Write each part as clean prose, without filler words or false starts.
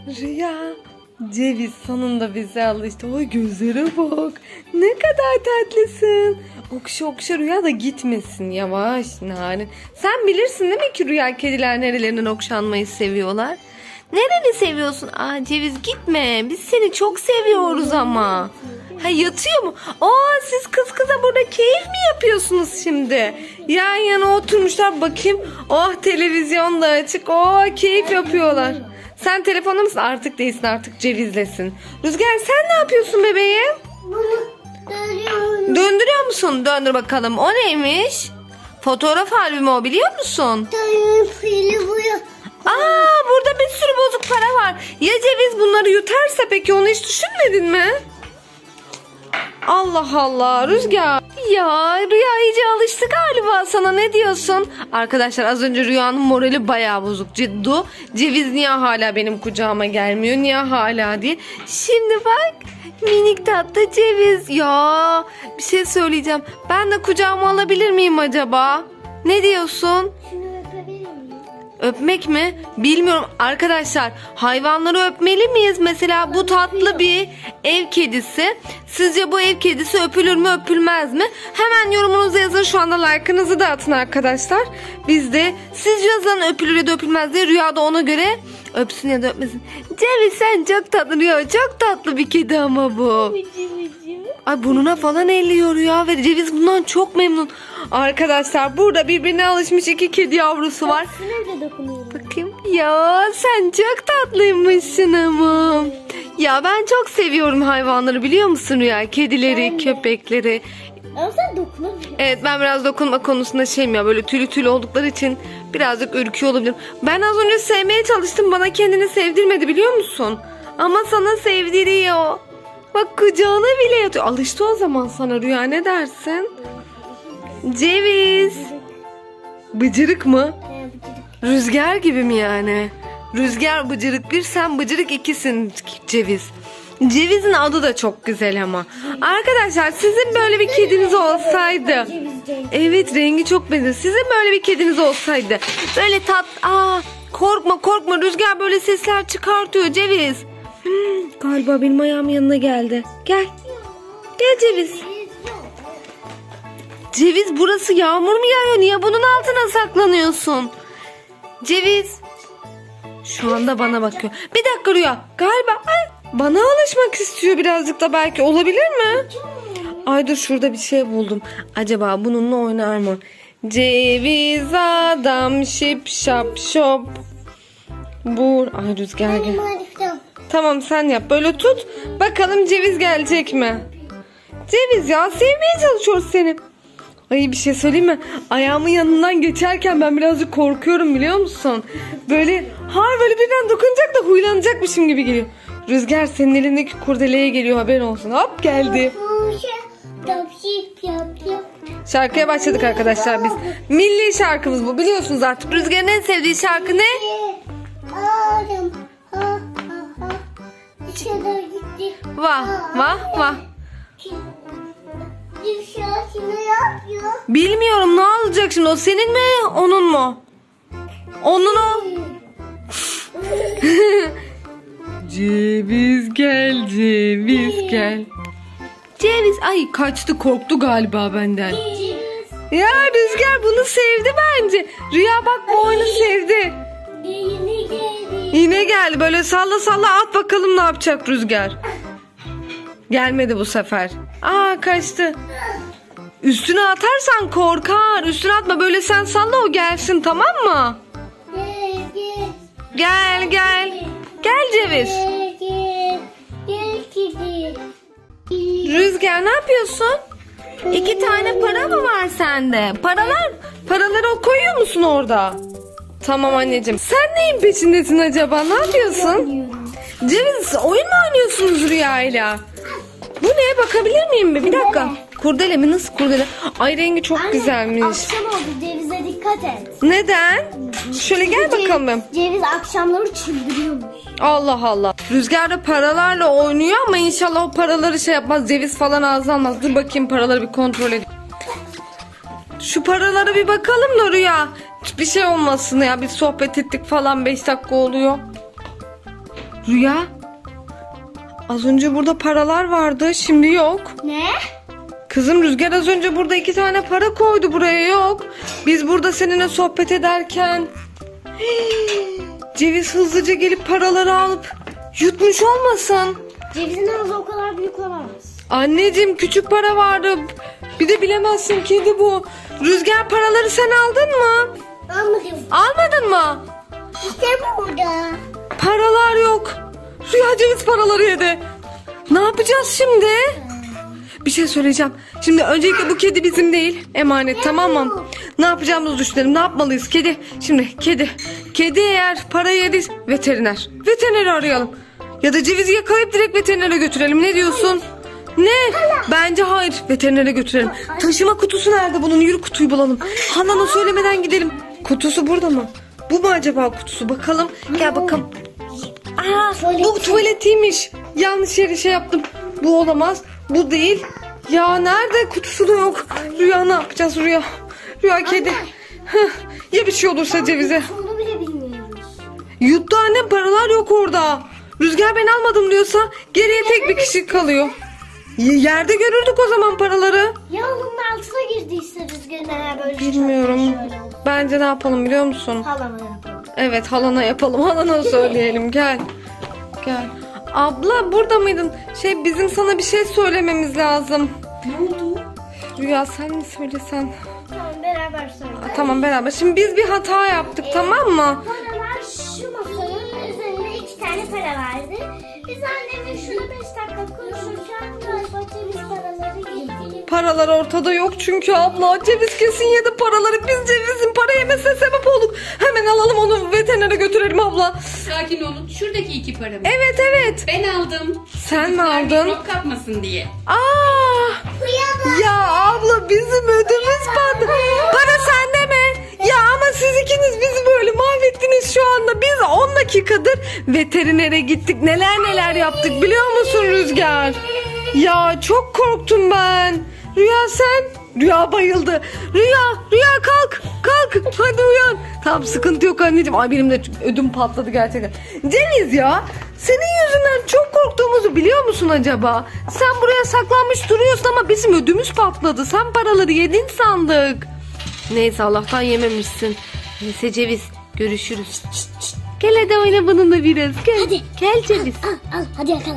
Rüya, Ceviz sonunda bize alıştı. Oy gözlere bak. Ne kadar tatlısın. Okşa okşa Rüya da gitmesin. Yavaş Narin. Sen bilirsin değil mi ki Rüya kediler nerelerinden okşanmayı seviyorlar? Nereni seviyorsun? Aa Ceviz gitme. Biz seni çok seviyoruz ama. Ha yatıyor mu? Aa siz kız kıza burada keyif mi yapıyorsunuz şimdi? Yan yana oturmuşlar bakayım. Oh televizyon da açık. Oh keyif yapıyorlar. Sen telefonda mısın? Artık değilsin, artık Ceviz'lesin. Rüzgar sen ne yapıyorsun bebeğim? Döndürüyor musun? Döndür bakalım. O neymiş? Fotoğraf albümü o, biliyor musun? Aa burada bir sürü bozuk para var. Ya Ceviz bunları yutarsa peki, onu hiç düşünmedin mi? Allah Allah Rüzgar. Ya Rüya iyice alıştı galiba sana, ne diyorsun? Arkadaşlar az önce Rüya'nın morali bayağı bozuk. Ciddu. Ceviz niye hala benim kucağıma gelmiyor? Niye hala diye. Şimdi bak minik tatlı Ceviz. Ya bir şey söyleyeceğim. Ben de kucağıma alabilir miyim acaba? Ne diyorsun? Öpmek mi? Bilmiyorum. Arkadaşlar hayvanları öpmeli miyiz? Mesela bu tatlı bir ev kedisi. Sizce bu ev kedisi öpülür mü öpülmez mi? Hemen yorumunuzu yazın. Şu anda like'ınızı da atın arkadaşlar. Biz de siz yazın öpülür ya da öpülmez diye. Rüya da ona göre öpsün ya da öpmesin. Ceviz sen çok tatlı Rüya. Çok tatlı bir kedi ama bu. Ay burnuna falan elliyor Rüya ve Ceviz bundan çok memnun. Arkadaşlar burada birbirine alışmış iki kedi yavrusu var. Bakayım. Ya sen çok tatlıymışsın ama. Ya ben çok seviyorum hayvanları, biliyor musun Rüya? Kedileri, köpekleri. Ama sen dokunamıyorsun. Evet ben biraz dokunma konusunda şeyim ya, böyle tüylü tüylü oldukları için birazcık ürküyor olabilirim. Ben az önce sevmeye çalıştım, bana kendini sevdirmedi biliyor musun? Ama sana sevdiriyor. Bak kucağına bile yatıyor. Alıştı o zaman sana Rüya, ne dersin? Ceviz. Bıcırık mı? Rüzgar gibi mi yani? Rüzgar bıcırık bir, sen bıcırık ikisin Ceviz. Ceviz'in adı da çok güzel ama. Arkadaşlar sizin böyle bir kediniz olsaydı. Evet rengi çok benziyor. Sizin böyle bir kediniz olsaydı. Böyle korkma Rüzgar böyle sesler çıkartıyor Ceviz. Galiba benim ayağımın yanına geldi. Gel Ceviz. Ceviz burası yağmur mu yağıyor? Niye bunun altına saklanıyorsun? Ceviz. Şu anda bana bakıyor. Bir dakika Rüya. Galiba bana alışmak istiyor birazcık da, belki olabilir mi? Ay dur şurada bir şey buldum. Acaba bununla oynar mı? Ceviz adam şip şap şop. Ay Rüzgar gel. Tamam sen yap. Böyle tut. Bakalım Ceviz gelecek mi? Ceviz ya sevmeye çalışıyoruz seni. Ay bir şey söyleyeyim mi? Ayağımın yanından geçerken ben birazcık korkuyorum biliyor musun? Böyle birden dokunacak da huylanacakmışım gibi geliyor. Rüzgar senin elindeki kurdeleye geliyor, haberin olsun. Hop geldi. Şarkıya başladık arkadaşlar biz. Milli şarkımız bu, biliyorsunuz artık. Rüzgar'ın en sevdiği şarkı ne? Vah vah vah. Bilmiyorum ne olacak şimdi, o senin mi onun mu? Onun o. Ceviz gel Ceviz gel. Ceviz ay kaçtı, korktu galiba benden. Ya Rüzgar bunu sevdi bence. Rüya bak bu oyunu sevdi. Yine geldi, böyle salla salla at bakalım ne yapacak Rüzgar. Gelmedi bu sefer. Kaçtı. Üstüne atarsan korkar. Üstüne atma, böyle sen salla o gelsin, tamam mı? Gel Ceviz. Rüzgar ne yapıyorsun? 2 tane para mı var sende? Paraları o koyuyor musun orada? Tamam anneciğim. Sen neyin peşindesin acaba? Ne yapıyorsun? Ceviz oyun mu oynuyorsunuz Rüya'yla? Bu ne? Bakabilir miyim bir dakika. Kurdele mi? Nasıl kurdele? Ay rengi çok Anne, güzelmiş. Akşam oldu, Ceviz'e dikkat et. Neden? Şöyle gel bakalım. Ceviz akşamları çıldırıyormuş. Allah Allah. Rüzgar da paralarla oynuyor ama inşallah o paraları şey yapmaz. Ceviz falan ağzına almaz. Dur bakayım paraları bir kontrol edeyim. Şu paralara bir bakalım da Rüya. Bir şey olmasın ya. Bir sohbet ettik falan, 5 dakika oluyor. Rüya. Az önce burada paralar vardı, şimdi yok. Ne? Kızım Rüzgar az önce burada 2 tane para koydu, buraya yok. Biz burada seninle sohbet ederken Ceviz hızlıca gelip paraları alıp yutmuş olmasın? Cevizin ağzı o kadar büyük olamaz. Anneciğim küçük para vardı. Bir de bilemezsin, kedi bu. Rüzgar paraları sen aldın mı? Almadım. Almadın mı? İşte burada. Paralar yok. Rüya ceviz paraları yedi. Ne yapacağız şimdi? Bir şey söyleyeceğim. Şimdi öncelikle bu kedi bizim değil. Emanet, tamam mı? Ne yapacağımızı düşünelim. Ne yapmalıyız kedi? Şimdi kedi. Kedi eğer para yedi, veteriner. Veterineri arayalım. Ya da cevizi yakalayıp direkt veterinere götürelim. Ne diyorsun? Ne? Bence hayır. Veterinere götürelim. Taşıma kutusu nerede bunun? Yürü kutuyu bulalım. Halana söylemeden gidelim. Kutusu burada mı? Bu mu acaba kutusu? Bakalım. Gel bakalım. Aa, bu tuvaletiymiş. Yanlış yere şey yaptım. Bu olamaz. Bu değil. Ya nerede? Kutusu da yok. Rüya ne yapacağız Rüya? Rüya kedi. Ya bir şey olursa cevize. Onu bile bilmiyoruz. Yuttu annem, paralar yok orada. Rüzgar ben almadım diyorsa geriye tek bir kişi kalıyor. Yerde görürdük o zaman paraları. Ya onun altına girdiyse Rüzgar'ın eğer böyle Bilmiyorum. şöyle oldu. Bence ne yapalım biliyor musun? Halama yapalım. Evet, halana yapalım. Halana söyleyelim. Gel. Gel. Abla burada mıydın? Bizim sana bir şey söylememiz lazım. Ne oldu? Rüya sen mi söylesen? Tamam beraber söyle. Tamam beraber. Şimdi biz bir hata yaptık, tamam mı? Paralar şu masanın üzerinde 2 tane para vardı. Biz annemle şurada 5 dakika konuşurken galiba ceviz paraları getirdik. Paralar ortada yok çünkü abla. Ceviz kesin yedi paraları. Biz cevizin para yemesine sebep olduk. Hemen alalım onu veterinere götürelim abla. Sakin olun. Şuradaki 2 paramı. Evet evet. Ben aldım. Sen mi Çocuklar aldın? mikrop kapmasın diye. Aa! Ya abla bizim ödümüz patladı. Para sende mi? Ya ama siz ikiniz bizi böyle mahvettiniz şu anda. Biz 10 dakikadır veterinere gittik. Neler yaptık biliyor musun Rüzgar? Ya çok korktum ben. Rüya sen? Rüya bayıldı. Rüya kalk. Hadi uyan. Tamam sıkıntı yok anneciğim. Ay benim de ödüm patladı gerçekten. Ceviz ya. Senin yüzünden çok korktuğumuzu biliyor musun acaba? Sen buraya saklanmış duruyorsun ama bizim ödümüz patladı. Sen paraları yedin sandık. Neyse Allah'tan yememişsin. Neyse Ceviz görüşürüz. Şşt. Gel hadi oyna bununla biraz. Gel. Hadi. Gel Ceviz. Al hadi yakala.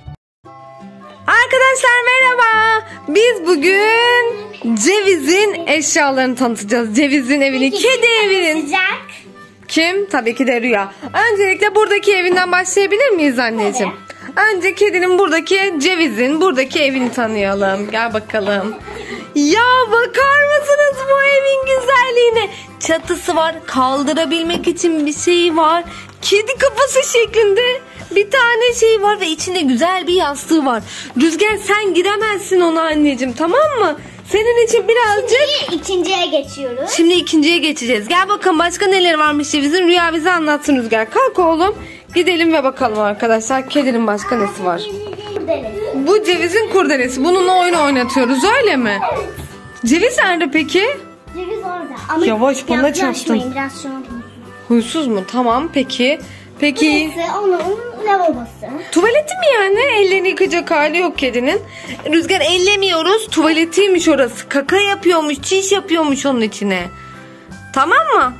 Arkadaşlar merhaba. Biz bugün Ceviz'in eşyalarını tanıtacağız. Ceviz'in evini, kedi evinin. Sıcak. Kim? Tabii ki de Rüya. Öncelikle buradaki evinden başlayabilir miyiz anneciğim? Önce kedinin buradaki, Ceviz'in buradaki evini tanıyalım. Gel bakalım. Ya bakar mısınız bu evin güzelliğine? Çatısı var, kaldırabilmek için bir şey var. Kedi kafası şeklinde bir tane şey var ve içinde güzel bir yastığı var. Rüzgar sen giremezsin ona anneciğim, tamam mı? Senin için birazcık... İkinciye geçiyoruz. Şimdi ikinciye geçeceğiz. Gel bakalım başka neler varmış Ceviz'in. Rüya bize anlatsın Rüzgar. Kalk oğlum. Gidelim ve bakalım arkadaşlar. Kedinin başka nesi var? Bu Ceviz'in kurdelesi. Bununla oyun oynatıyoruz öyle mi? Ceviz nerede peki? Ceviz orada. Ama Yavaş, bana yaklaşmayın, çarptın. biraz şu an. Huysuz mu? Tamam peki. Peki Burası onun lavabosu. tuvaleti mi yani? Ellerini yıkayacak hali yok kedinin. Rüzgar ellemiyoruz. Tuvaletiymiş orası. Kaka yapıyormuş, çiş yapıyormuş onun içine. Tamam mı?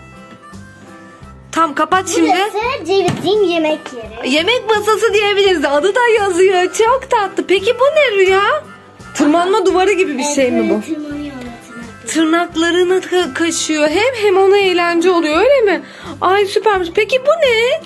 Tam kapat şimdi. Burası Ceviz'in yemek yeri. Yemek masası diyebiliriz. Adı da yazıyor. Çok tatlı. Peki bu ne Rüya? Tırmanma duvarı gibi bir şey mi bu? Tırmanıyor. Tırnaklarını kaşıyor. Hem ona eğlence oluyor öyle mi? Ay süpermiş. Peki bu ne?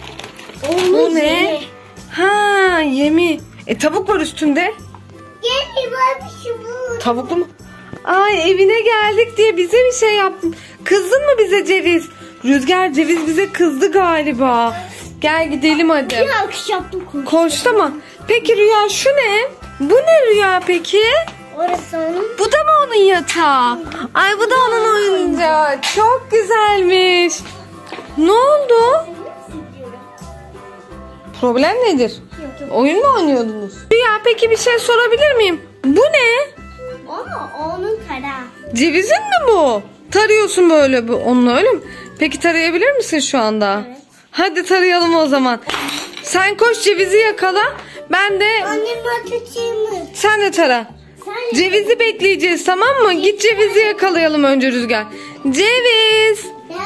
Bu ne? Ha yemi. Tavuk var üstünde. Yemi var bu. Tavuklu mu? Ay evine geldik diye bize bir şey yaptın. Kızdın mı bize Ceviz? Rüzgar Ceviz bize kızdı galiba. Gel gidelim hadi. Bir alkış yaptım. Koştu mu? Peki Rüya şu ne? Bu ne Rüya peki? Orası onun. Bu da mı onun yatağı? Ay bu da onun oyuncağı. Çok güzelmiş. Ne oldu? Problem nedir? Yok. Oyun mu oynuyordunuz? Rüya peki bir şey sorabilir miyim? Bu ne? Ama onun kara. Cevizin mi bu? Tarıyorsun böyle onunla öyle mi? Peki tarayabilir misin şu anda? Evet. Hadi tarayalım o zaman. Sen koş cevizi yakala. Ben de Annem atacağım. sen de tara. Cevizi bekleyeceğiz, tamam mı? Git cevizi yakalayalım önce Rüzgar. Ceviz.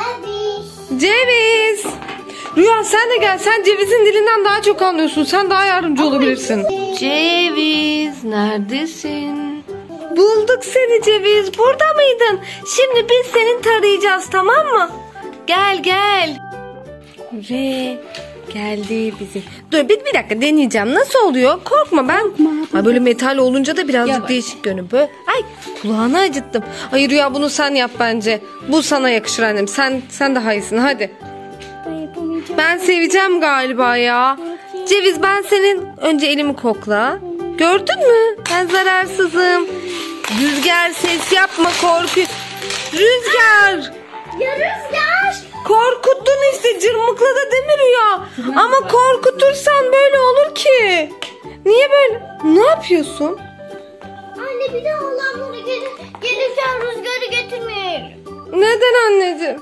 Ceviz. Rüya sen de gel. Sen cevizin dilinden daha çok anlıyorsun. Sen daha yardımcı olabilirsin. Ceviz neredesin? Bulduk seni Ceviz. Burada mıydın? Şimdi biz seni tarayacağız, tamam mı? Gel gel. Ve geldi bizi. Dur bir dakika deneyeceğim. Nasıl oluyor? Korkma ben. Ay, böyle metal olunca da birazcık Yavaş. değişik görünüyor. Böyle, ay kulağını acıttım. Ay Rüya bunu sen yap bence. Bu sana yakışır annem. Sen daha iyisin hadi. Ben seveceğim galiba ya. Ceviz ben senin önce elimi kokla. Gördün mü? Ben zararsızım. Rüzgar ses yapma korku. Rüzgar. Ya Rüzgar. Korkuttun işte, cırmıkladı değil mi Rüya? Ama korkutursan böyle olur ki. Niye böyle? Ne yapıyorsun? Anne bir daha Allah bunu gelirken Rüzgar'ı getirmeyelim. Neden anneciğim?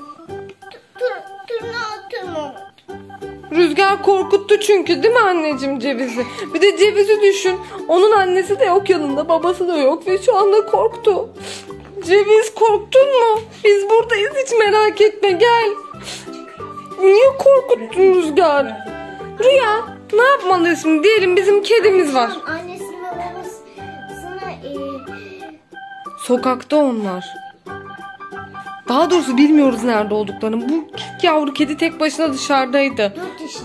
Tırnağı. Rüzgar korkuttu çünkü değil mi anneciğim Ceviz'i? Bir de Ceviz'i düşün. Onun annesi de yok yanında, babası da yok ve şu anda korktu. Ceviz korktun mu? Biz buradayız, hiç merak etme, gel. Niye korkuttun Rüzgar? Rüya ne yapmalıyız şimdi? Diyelim bizim kedimiz var. Annesine ve babasına Sokakta onlar. Daha doğrusu bilmiyoruz nerede olduklarını. Bu yavru kedi tek başına dışarıdaydı.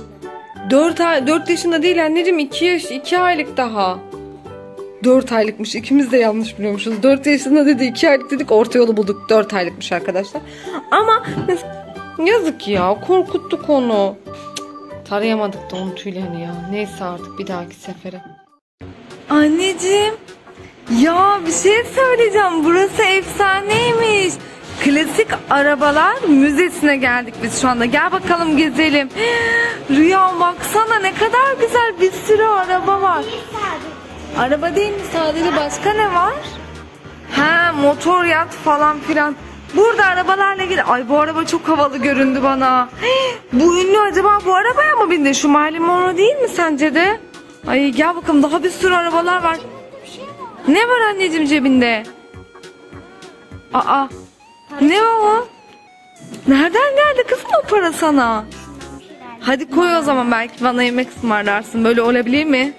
4 yaşında. 4 yaşında değil anneciğim, 2 aylık daha. 4 aylıkmış. İkimiz de yanlış biliyormuşuz. 4 yaşında dedi, 2 aylık dedik, orta yolu bulduk. 4 aylıkmış arkadaşlar. Ama yazık ya, korkuttuk onu. Tarayamadık da onu tüylerini ya. Neyse artık bir dahaki sefere. Anneciğim, ya bir şey söyleyeceğim. Burası efsaneymiş. Klasik Arabalar Müzesi'ne geldik biz şu anda. Gel bakalım gezelim. Rüya baksana ne kadar güzel, bir sürü araba var. Araba değil mi sadece, başka ne var? Ha, motor, yat falan filan. Burada arabalarla ilgili. Ay bu araba çok havalı göründü bana. Bu ünlü acaba bu arabaya mı bindi? Şu Marilyn Monroe değil mi sence de? Ay gel bakalım, daha bir sürü arabalar var. Ne var anneciğim cebinde? Aa, ne o? Nereden geldi kızım o para sana? Hadi koy o zaman, belki bana yemek ısmarlarsın. Böyle olabilir mi?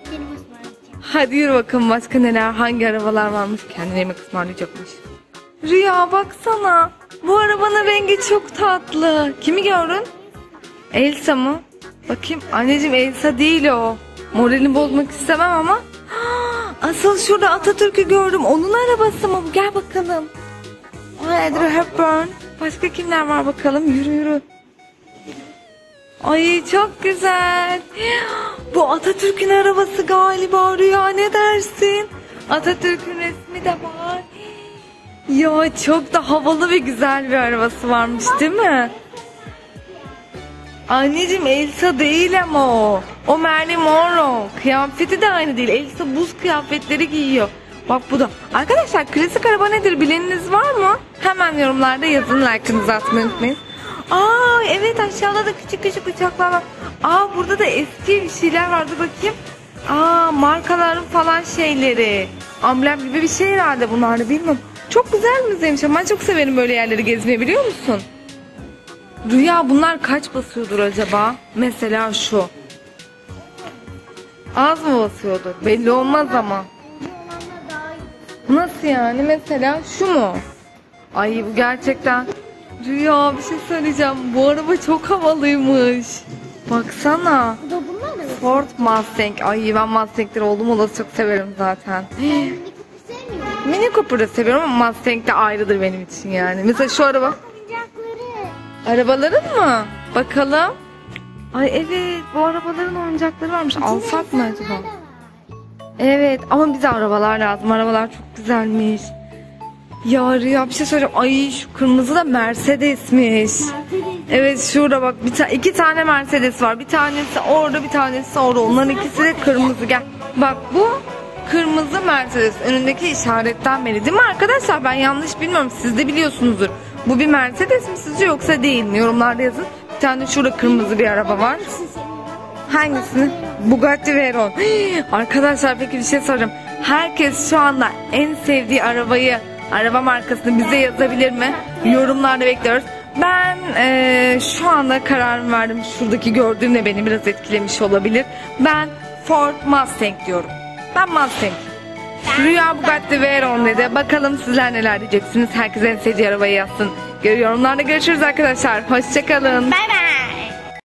Hadi yürü bakalım, başka neler, hangi arabalar varmış, kendine yemek ısmarlayacakmış. Rüya baksana, bu arabanın rengi çok tatlı. Kimi gördün? Elsa mı? Bakayım anneciğim, Elsa değil o. Moralini bozmak istemem ama. Asıl şurada Atatürk'ü gördüm, onun arabası mı? Gel bakalım. Audrey Hepburn. Başka kimler var bakalım, yürü yürü. Ay çok güzel. Bu Atatürk'ün arabası galiba Rüya, ne dersin? Atatürk'ün resmi de var. Ya çok da havalı ve güzel bir arabası varmış değil mi? Anneciğim Elsa değil ama o. O Marilyn Monroe. Kıyafeti de aynı değil. Elsa buz kıyafetleri giyiyor. Bak bu da. Arkadaşlar klasik araba nedir bileniniz var mı? Hemen yorumlarda yazın, like'ınızı atmayı unutmayın. Aa evet, aşağıda da küçük küçük uçaklar var. Aa burada da eski bir şeyler vardı, bakayım. Aa markaların falan şeyleri. Amblem gibi bir şey herhalde bunlar da, bilmiyorum. Çok güzel müzeymiş ama ben çok severim böyle yerleri gezmeyi, biliyor musun? Rüya bunlar kaç basıyordur acaba? Mesela şu. Az mı basıyordur? Belli olmaz ama. Nasıl yani? Mesela şu mu? Ay bu gerçekten. Rüya bir şey söyleyeceğim. Bu araba çok havalıymış. Baksana. Ford Mustang. Ay ben Mustang'leri oldum olası çok severim zaten. Mini Cooper'ı seviyorum ama Mustang de ayrıdır benim için yani. Mesela şu araba. Arabaların mı? Bakalım. Ay evet, bu arabaların oyuncakları varmış. Alsak mı acaba? Evet ama bize arabalar lazım. Arabalar çok güzelmiş. Ya Rüya bir şey söyleyeceğim. Ay şu kırmızı da Mercedes'miş. Evet şurada bak, iki tane Mercedes var. Bir tanesi orada, bir tanesi orada. Onların ikisi de kırmızı. Gel. Bak bu kırmızı Mercedes. Önündeki işaretten beri değil mi arkadaşlar? Ben yanlış bilmiyorum. Siz de biliyorsunuzdur. Bu bir Mercedes mi sizce yoksa değil mi? Yorumlarda yazın. Bir tane şurada kırmızı bir araba var. Hangisini? Bugatti Veyron. Arkadaşlar peki bir şey soracağım. Herkes şu anda en sevdiği araba markasını bize yazabilir mi? Yorumlarda bekliyoruz. Ben şu anda kararımı verdim. Şuradaki gördüğüm de beni biraz etkilemiş olabilir. Ben Ford Mustang diyorum. Ben Mustang. Rüya Bugatti Veyron dedi. Bakalım sizler neler diyeceksiniz. Herkes en sevdiği arabayı yazsın. Yorumlarda görüşürüz arkadaşlar. Hoşçakalın. Bay bay.